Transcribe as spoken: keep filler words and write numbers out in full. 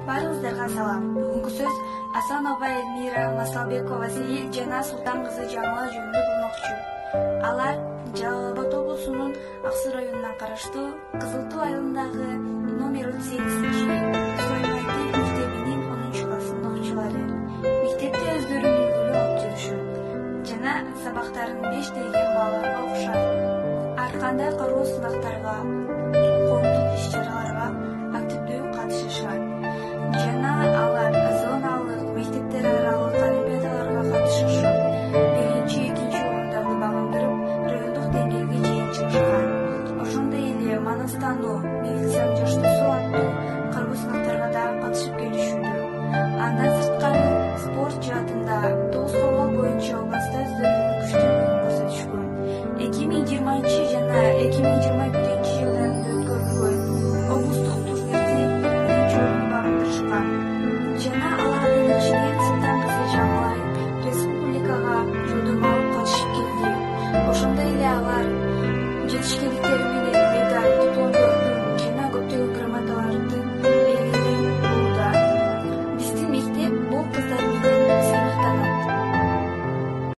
Баарыңыздарга салам. Бүгүнкү сөз Асанова Эльмира, Масалбекова Сейил жана Султан кызы Жаңыла жөнүндө болмокчу. Алар Жалал Абад облусунун Аксу районуна караштуу Кызыл Туу айылындагы номер отуз сегизинчи Соймайты мектебинин онунчу классынын окуучулары. Мектепте өздөрүн үлгүлүү алып жүрүшөт жана сабактарын беш деген балаларга окшойт. Ар кандай кароо сынактарга, коомдук иш-чараларга активдүү катышышат жана алар зоналык мектептер аралык олимпиадаларга катышышып, биринчи, экинчи орундарды багындырып, райондук деңгээлге чейин чыгышкан. Ошондой эле Манастандуу, милициянын жаштоосу аттуу кароо сынактарга да катышып келишүүдө. Андан сырткары спорт жаатында тогуз колго боюнча областта өздөрүнүн күчтүүлүгүн көрсөтүшкөн. эки миң жыйырманчы жана эки миң жыйырма биринчи жылдарында өткөрүлгөн облустук турнирде биринчи орунду багындырышкан жана алардын ичинен Султан кызы Жаңылай республикага жолдомо алып катышып келди. Ошондой эле алар жетишкендиктери менен